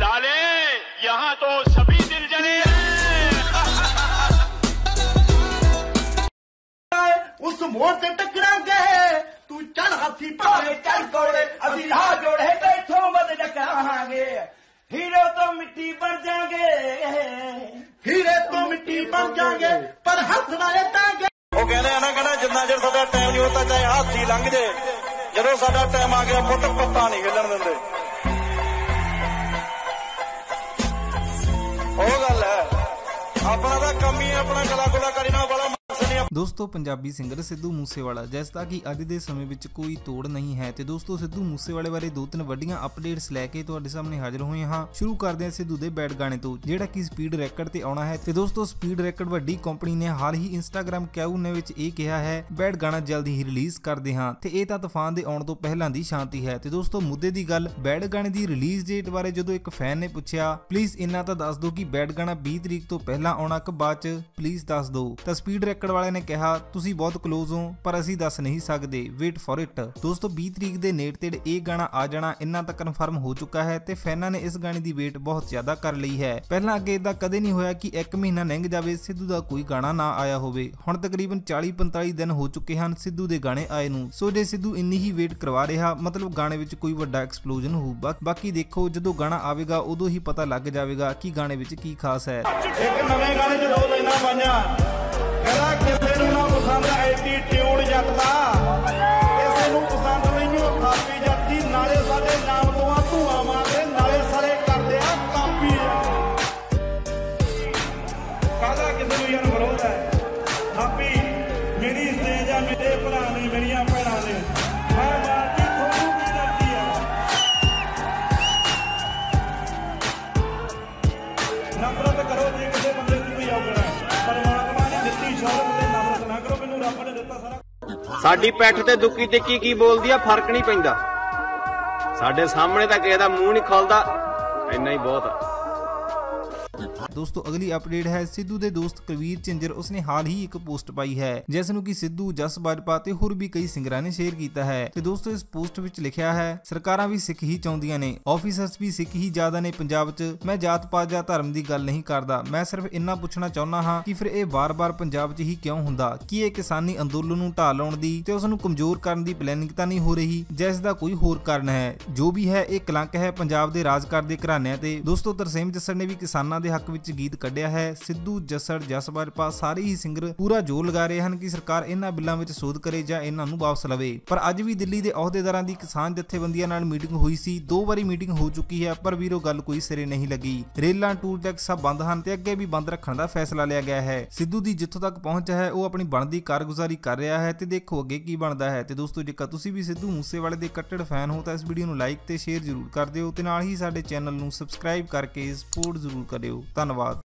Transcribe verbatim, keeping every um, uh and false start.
लाले यहाँ तो सभी दिल जले उस मोड़ ते टकरांगे तू चल हाथी पावे चल कोड़े अभी ला जोड़े बैठो मत डकरांगे हीरो तो मिट्टी बन जाएंगे हीरे तो मिट्टी बन जाएंगे पर हाथ ना लेटांगे। ਉਹ ਕਹਿੰਦੇ ਆ ਨਾ ਕਹਿੰਦਾ ਜਿੰਨਾ ਚਿਰ ਸਾਡਾ ਟਾਈਮ ਨਹੀਂ ਹੁੰਦਾ ਚਾਹੇ ਹਾਥੀ ਲੰਘ ਜੇ ਜਦੋਂ ਸਾਡਾ ਟਾਈਮ ਆ ਗਿਆ ਫੁੱਟ ਪੱਤਾ ਨਹੀਂ ਖੇਲਣ ਦਿੰਦੇ ਉਹ ਗੱਲ ਹੈ ਆਪਣਾ ਤਾਂ ਕੰਮ ਹੀ ਆਪਣਾ ਕਲਾ ਕੁਲਾ ਕਰੀਨਾ ਵਾਲਾ दोस्तों पंजाबी सिंगर सिद्धू मूसेवाला जिसका कि अज दे समय विच कोई तोड़ नहीं है ते दोस्तों सिद्धू मूसेवाले बारे दो तीन वड्डियां अपडेट्स लैके तुहाडे सामने हाजिर होए हां। शुरू करदे हां सिद्धू दे बैड गाने तो जिहड़ा कि स्पीड रैकड ते आउणा है ते दोस्तों स्पीड रैकड वड्डी कंपनी ने हाल ही इंस्टाग्राम कैऊ ने विच इह कहा है बैड गाना जल्दी ही रिलीज करदे हां ते इह तां तूफान दे आउण तों पहलां दी शांति है ते दोस्तों मुद्दे दी गल बैड गाने दी रिलीज डेट बारे जदों एक फैन ने पुछया प्लीज इन्ना तां दस दो कि बैड गाना बीस तरीक तो पहलां आउणा कि बाद च प्लीज दस दो तां स्पीड रैकड वाले ने कहा ਤੁਸੀਂ ਬਹੁਤ ਕਲੋਜ਼ ਹੋ ਪਰ ਅਸੀਂ ਦੱਸ ਨਹੀਂ ਸਕਦੇ ਵੇਟ ਫॉर ਇਟ। ਦੋਸਤੋ बीस ਤਰੀਕ ਦੇ ਨੇੜੇ ਤੇੜੇ ਇਹ ਗਾਣਾ ਆ ਜਾਣਾ ਇੰਨਾ ਤਾਂ ਕਨਫਰਮ ਹੋ ਚੁੱਕਾ ਹੈ ਤੇ ਫੈਨਾਂ ਨੇ ਇਸ ਗਾਣੇ ਦੀ ਵੇਟ ਬਹੁਤ ਜ਼ਿਆਦਾ ਕਰ ਲਈ ਹੈ। ਪਹਿਲਾਂ ਅੱਗੇ ਇਦਾਂ ਕਦੇ ਨਹੀਂ ਹੋਇਆ ਕਿ ਇੱਕ ਮਹੀਨਾ ਲੰਘ ਜਾਵੇ ਸਿੱਧੂ ਦਾ ਕੋਈ ਗਾਣਾ ਨਾ ਆਇਆ ਹੋਵੇ। ਹੁਣ ਤਕਰੀਬਨ ਚਾਲੀ ਪੰਤਾਲੀ ਦਿਨ ਹੋ ਚੁੱਕੇ ਹਨ ਸਿੱਧੂ ਦੇ ਗਾਣੇ ਆਏ ਨੂੰ। ਸੋ ਜੇ ਸਿੱਧੂ ਇੰਨੀ ਹੀ ਵੇਟ ਕਰਵਾ ਰਿਹਾ ਮਤਲਬ ਗਾਣੇ ਵਿੱਚ ਕੋਈ ਵੱਡਾ ਐਕਸਪਲੋਜਨ ਹੋਊ। ਬਾਕੀ ਦੇਖੋ ਜਦੋਂ ਗਾਣਾ ਆਵੇਗਾ ਉਦੋਂ ਹੀ ਪਤਾ ਲੱਗ ਜਾਵੇਗਾ ਕਿ ਗਾਣੇ ਵਿੱਚ ਕੀ ਖਾਸ ਹੈ। ਇੱਕ ਨਵੇਂ ਗਾਣੇ ਚ ਦੋ ਲਾਈਨਾਂ ਪਾਈਆਂ ਕਹਿੰਦਾ ਕਿਸੇ ਨੂੰ ਨਾ ਪਸੰਦ ਐਟੀਟਿਊਡ ਜੱਟ ਦਾ ਕਿਸੇ ਨੂੰ ਪਸੰਦ ਨਹੀਂ ਉਹ ਥਾਪੀ ਜੱਟੀ ਨਾਲੇ ਸਾਡੇ ਨਾਮ ਤੋਂ ਧੂਆਂ ਮਾਰਦੇ ਨਾਲੇ ਸਾਰੇ ਕਰਦੇ ਆ ਕਾਪੀ ਕਾਹਦਾ ਕਿਸੇ ਨੂੰ ਯਾਰ ਵਿਰੋਧ ਹੈ ਥਾਪੀ ਮੇਰੀ ਸਟੇਜ ਆ ਮੇਰੇ ਭਰਾ ਨੇ ਮੇਰੀਆਂ ਭੈਣਾਂ ਨੇ ਮੈਂ ਮਾਰਦੀ ਤੁਹਾਨੂੰ ਕੀ ਕਰਦੀ ਆ ਨਫ਼ਰਤ ਕਰੋ ਜੇ ਕਿਸੇ ਬੰਦੇ ਦੀ ਕੋਈ ਔਗਣ ਹੈ ਪਰਮਾਤਮਾ ਨੇ ਦਿੱਤੀ ਸ਼ੌਹਰਤ ਤੇ ਨਫ਼ਰਤ ਨਾ ਕਰੋ ਮੈਨੂੰ ਰੱਬ ਨੇ ਦਿੱਤਾ ਸਾਰਾ। ਸਾਡੀ ਪੈਠ ਤੇ ਦੁੱਕੀ ਤੇ ਕੀ ਕੀ ਬੋਲਦੀ ਆ ਫਰਕ ਨਹੀਂ ਪੈਂਦਾ ਸਾਡੇ ਸਾਹਮਣੇ ਤਾਂ ਕਿਸੇ ਦਾ ਮੂੰਹ ਨਹੀਂ ਖੁੱਲਦਾ ਇੰਨਾ ਹੀ ਬਹੁਤ ਆ। दोस्तों अगली अपडेट है सिद्धू दे दोस्त कलवीर झिंजर उसने हाल ही एक पोस्ट पाई है जिस नूं कि सिद्धू जस बाजपा ते होर भी कई सिंगरां ने शेयर कीता है ते दोस्तों इस पोस्ट विच लिखिया है सरकारां भी सिख ही चाहुंदियां ने ऑफिसर्स भी सिख ही ज्यादा ने पंजाब च मैं जात पात जां धर्म दी गल नहीं करदा मैं सिर्फ इन्ना पुछना चाहुंदा हां कि फिर ਇਹ बार-बार पंजाब च ही क्यों हुंदा कि ਇਹ किसानी अंदोलन नूं ढा लाउण दी ते उस नूं कमजोर करन दी प्लैनिंग तां नहीं हो रही जिस दा कोई होर कारण है जो भी है ਇਹ कलंक है पंजाब दे राज करदे घराणिਆਂ ते। दोस्तों तरसेम जस्सड़ ने भी किसानां दे हक विच गीत ਕੱਢਿਆ ਹੈ। ਸਿੱਧੂ ਜੱਸੜ ਜਸ ਬਾਜਪਾ ਸਾਰੇ ਹੀ ਸਿੰਗਰ ਪੂਰਾ ਜ਼ੋਰ ਲਗਾ ਰਹੇ ਹਨ ਕਿ ਸਰਕਾਰ ਇਹਨਾਂ ਬਿੱਲਾਂ ਵਿੱਚ ਸੋਧ ਕਰੇ ਜਾਂ ਇਹਨਾਂ ਨੂੰ ਵਾਪਸ ਲਵੇ। ਪਰ ਅੱਜ ਵੀ ਦਿੱਲੀ ਦੇ ਅਹੁਦੇਦਾਰਾਂ ਦੀ ਕਿਸਾਨ ਜਥੇਬੰਦੀਆਂ ਨਾਲ ਮੀਟਿੰਗ ਹੋਈ ਸੀ। ਦੋ ਵਾਰੀ ਮੀਟਿੰਗ ਹੋ ਚੁੱਕੀ ਹੈ ਪਰ ਵੀਰੋ ਗੱਲ ਕੋਈ ਸਿਰੇ ਨਹੀਂ ਲੱਗੀ। ਰੇਲਾਂ ਟੂਲ ਟੈਕਸ ਸਭ ਬੰਦ ਹਨ ਤੇ ਅੱਗੇ ਵੀ ਬੰਦ ਰੱਖਣ ਦਾ ਫੈਸਲਾ ਲਿਆ ਗਿਆ ਹੈ। ਸਿੱਧੂ ਦੀ ਜਿੱਥੋਂ ਤੱਕ ਪਹੁੰਚ ਹੈ ਉਹ ਆਪਣੀ ਬਣਦੀ ਕਾਰਗੁਜ਼ਾਰੀ ਕਰ ਰਿਹਾ ਹੈ ਤੇ ਦੇਖੋ ਅੱਗੇ ਕੀ ਬਣਦਾ ਹੈ। ਤੇ ਦੋਸਤੋ ਜੇਕਰ ਤੁਸੀਂ ਵੀ ਸਿੱਧੂ ਮੂਸੇਵਾਲੇ ਦੇ ਕੱਟੜ ਫੈਨ ਹੋ ਤਾਂ ਇਸ ਵੀਡੀਓ ਨੂੰ ਲਾਈਕ ਤੇ ਸ਼ੇਅਰ ਜ਼ਰੂਰ ਕਰ ਦਿਓ ਤੇ ਨਾਲ ਹੀ ਸਾਡੇ ਚੈਨਲ ਨੂੰ ਸਬਸਕ੍ਰਾਈਬ ਕਰਕੇ ਸਪੋਰਟ ਜ਼ਰੂਰ ਕਰਿਓ। ਧੰਨਵਾਦ।